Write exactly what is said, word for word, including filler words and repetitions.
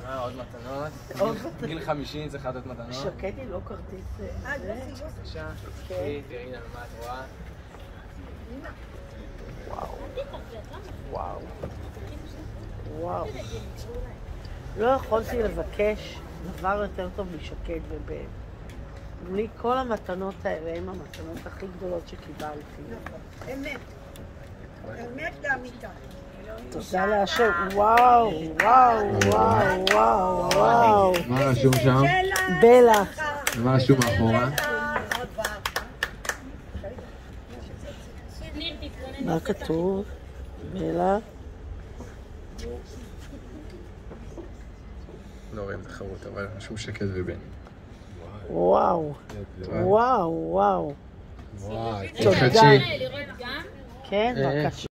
אה, עוד מתנות. עוד מתנות. גיל חמישים צריך לתת מתנות. שקטי לא כרטיס. אה, יופי, יופי. בבקשה, תראי, תראי על מה את רואה. וואו. וואו. וואו. לא יכולתי לבקש דבר יותר טוב משקד ובן. בלי כל המתנות האלה הם המתנות הכי גדולות שקיבלתי. אמת. אמת לאמיתה. תודה להשם. וואו, וואו, וואו, וואו, וואו. מה רשום שם? בלה. מה רשום מאחורה? מה כתוב? בלה. לא רואים תחרות, אבל רשום שקד ובן. וואו. וואו, וואו. וואי, תודה. תחדשי. כן, בבקשה.